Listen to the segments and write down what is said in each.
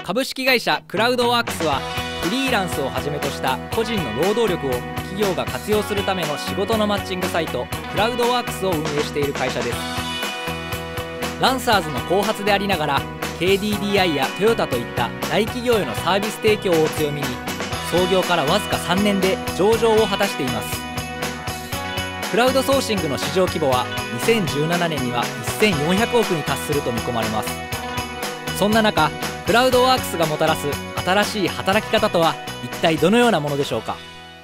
株式会社クラウドワークスはフリーランスをはじめとした個人の労働力を企業が活用するための仕事のマッチングサイトクラウドワークスを運営している会社です。ランサーズの後発でありながら KDDI やトヨタといった大企業へのサービス提供を強みに創業からわずか3年で上場を果たしています。クラウドソーシングの市場規模は2017年には1400億に達すると見込まれます。そんな中クラウドワークスがもたらす新しい働き方とは一体どのようなものでしょうか。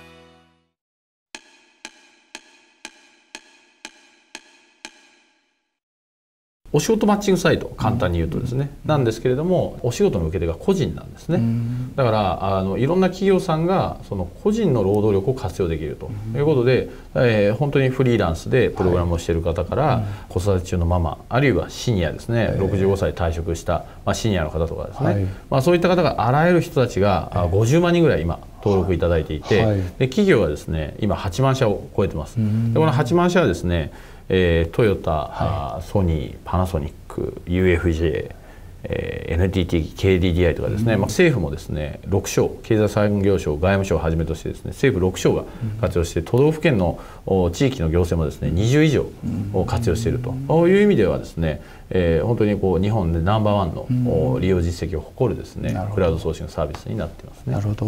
お仕事マッチングサイト、簡単に言うとですね、なんですけれども、お仕事の受け手が個人なんですね。だからいろんな企業さんがその個人の労働力を活用できるということで、本当にフリーランスでプログラムをしている方から、子育て中のママ、あるいはシニアですね、65歳退職した、シニアの方とかですね、そういった方があらゆる人たちが50万人ぐらい今登録いただいていて、で企業はですね今8万社を超えてます。でこの8万社はですねトヨタ、ソニー、パナソニック、UFJ、NTT、KDDI とかですね、政府もですね6省、経済産業省、外務省をはじめとしてですね政府6省が活用して、都道府県の地域の行政もですね20以上を活用しているという意味ではですね、本当に日本でナンバーワンの利用実績を誇るですねクラウドソーシングサービスになっていますね。 なるほど。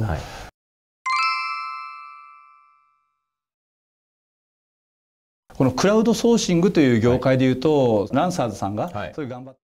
このクラウドソーシングという業界でいうと、ランサーズさんがそういう頑張って